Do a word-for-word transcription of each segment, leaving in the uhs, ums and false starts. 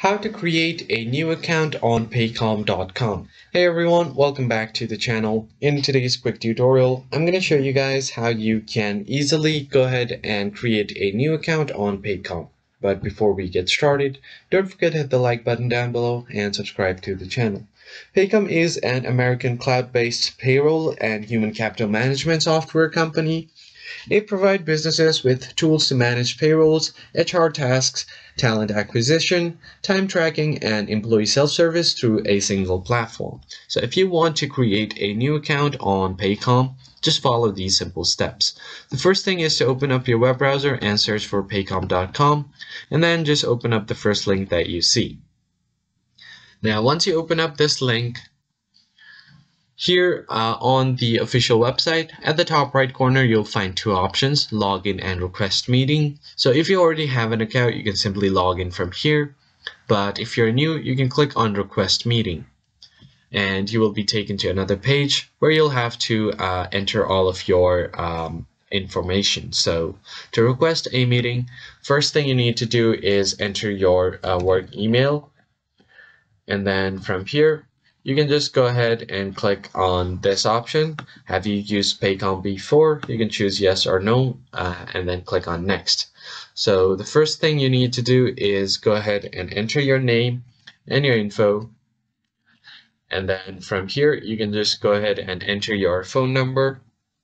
How to create a new account on paycom dot com. Hey everyone, welcome back to the channel. In today's quick tutorial, I'm going to show you guys how you can easily go ahead and create a new account on Paycom. But before we get started, don't forget to hit the like button down below and subscribe to the channel. Paycom is an American cloud-based payroll and human capital management software company. It provides businesses with tools to manage payrolls, H R tasks, talent acquisition, time tracking, and employee self-service through a single platform. So if you want to create a new account on Paycom, just follow these simple steps. The first thing is to open up your web browser and search for paycom dot com, and then just open up the first link that you see. Now, once you open up this link, here uh, on the official website, at the top right corner, you'll find two options, login and request meeting. So if you already have an account, you can simply log in from here. But if you're new, you can click on request meeting. And you will be taken to another page where you'll have to uh, enter all of your um, information. So to request a meeting, first thing you need to do is enter your uh, work email. And then from here, you can just go ahead and click on this option. Have you used Paycom before? You can choose yes or no, uh, and then click on next. So the first thing you need to do is go ahead and enter your name and your info. And then from here, you can just go ahead and enter your phone number.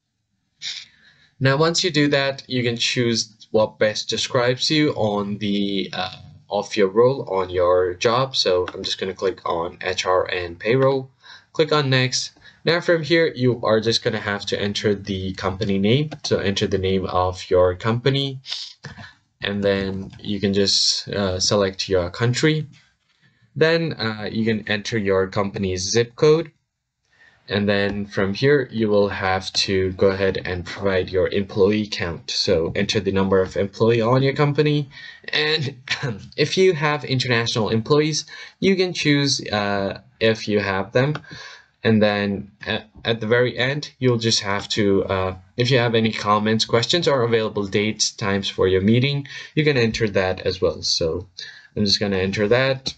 Now, once you do that, you can choose what best describes you on the uh, of your role on your job. So I'm just going to click on H R and payroll, click on next. Now from here, you are just going to have to enter the company name. So enter the name of your company, and then you can just uh, select your country. Then uh, you can enter your company's zip code. And then from here, you will have to go ahead and provide your employee count. So enter the number of employee on your company. And if you have international employees, you can choose uh, if you have them. And then at, at the very end, you'll just have to, uh, if you have any comments, questions, or available dates, times for your meeting, you can enter that as well. So I'm just going to enter that.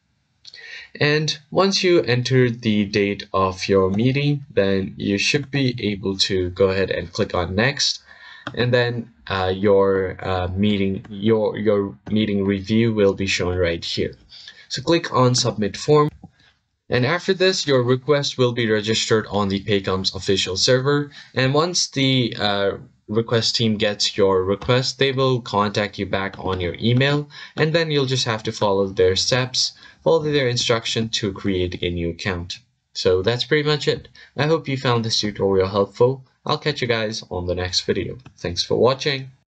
And once you enter the date of your meeting, then you should be able to go ahead and click on next, and then uh, your uh, meeting your your meeting review will be shown right here. So click on submit form, and after this, your request will be registered on the Paycom's official server. And once the uh, request team gets your request, they will contact you back on your email, and then you'll just have to follow their steps, follow their instruction to create a new account. So that's pretty much it. I hope you found this tutorial helpful. I'll catch you guys on the next video. Thanks for watching.